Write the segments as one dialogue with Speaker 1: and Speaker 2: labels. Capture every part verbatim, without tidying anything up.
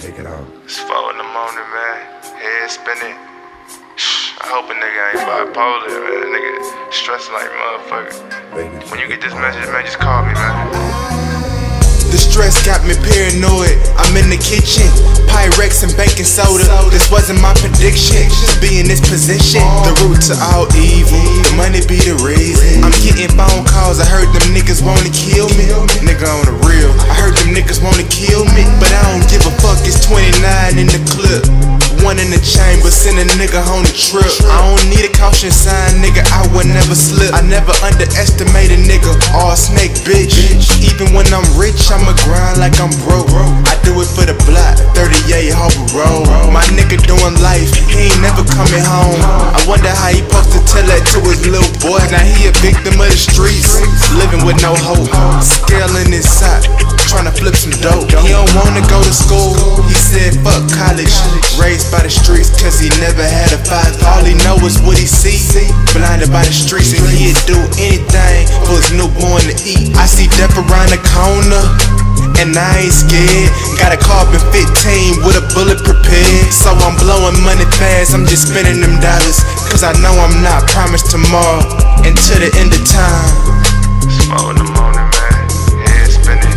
Speaker 1: Take it off.
Speaker 2: It's four in the morning, man. Head spinning. I hope a nigga ain't bipolar, man. Nigga stressing like motherfucker.
Speaker 1: Baby.
Speaker 2: When you get this message, man, just call me, man.
Speaker 3: The stress got me paranoid. I'm in the kitchen, Pyrex and baking soda. This wasn't my prediction, to be in this position. The root to all evil, the money be the reason. I'm getting phone calls, I heard them niggas wanna kill me. Nigga on the real, I heard them niggas wanna kill me. But I don't give a fuck, it's twenty-nine in the clip. One in the chamber, send a nigga on the trip. I don't need a caution sign, nigga, I would never slip. I never underestimate a nigga, all snake bitch. Even when I'm rich, I'ma grind like I'm broke. I do it for the block, thirty-eight Harbor Road. My nigga doing life, he ain't never coming home. I wonder how he supposed to tell that to his little boy. Now he a victim of the streets, living with no hope. Scaling his sock, trying to flip some dope. He don't wanna go to school, he said fuck college. Raised by the streets cause he never had a father. All he know is what he see, blinded by the streets. And he'd do anything for his newborn to eat. I see death around the corner and I ain't scared. Got a carbon fifteen with a bullet prepared. So I'm blowing money fast, I'm just spending them dollars. Cause I know I'm not promised tomorrow until the end of time.
Speaker 2: It's four in the morning, man. Head spinning.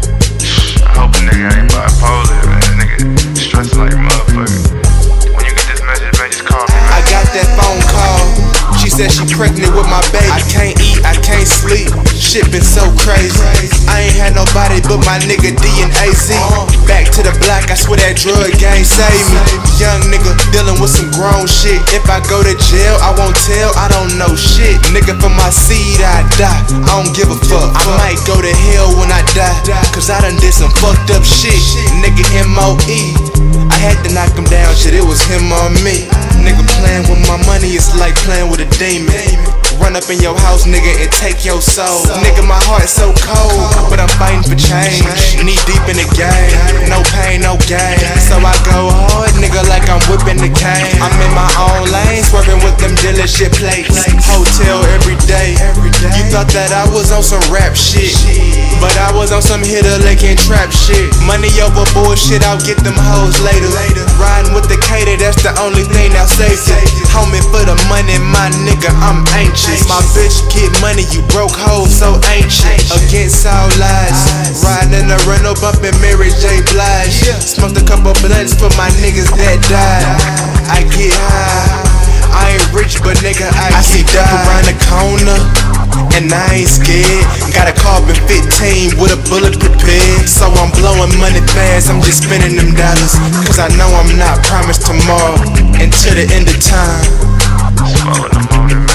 Speaker 2: I hope a nigga ain't bipolar, man. Nigga stressing like motherfucker. When you get this message, man, just call me, man.
Speaker 3: I got that phone call, she said she pregnant with my baby. I can't eat, I can't sleep, shit been so crazy. I ain't had nobody but my nigga D and A Z. Back to the block, I swear that drug game saved me. Young nigga dealing with some grown shit. If I go to jail, I won't tell, I don't know shit. Nigga for my seed, I die, I don't give a fuck. I might go to hell when I die, cause I done did some fucked up shit. Nigga M O E, I had to knock him down, shit, it was him or me. Nigga playing with my money, it's like playing with a demon. Run up in your house, nigga, and take your soul. Nigga, my heart's so cold, but I'm fighting for change. Knee deep in the game, no pain, no gain. So I go hard, nigga, like I'm whipping the cane. I'm in my own lane, swerving with them dealership plates. Hotel every day. You thought that I was on some rap shit, but I was on some hitter licking trap shit. Money over bullshit, I'll get them hoes later. Riding with the cater, that's the only thing that'll save you. Homie, for the money, my nigga, I'm anxious. My bitch get money, you broke hoes so ancient. Against all lies, riding in a rental, bumping Mary J. Blige. Smoked a couple blunts for my niggas that died. I get high, I ain't rich, but nigga, I, I see death around the corner and I ain't scared. Got a carbon fifteen with a bullet prepared. So I'm blowing money fast, I'm just spending them dollars. Cause I know I'm not promised tomorrow until the end of time.
Speaker 2: It's four in the morning, man.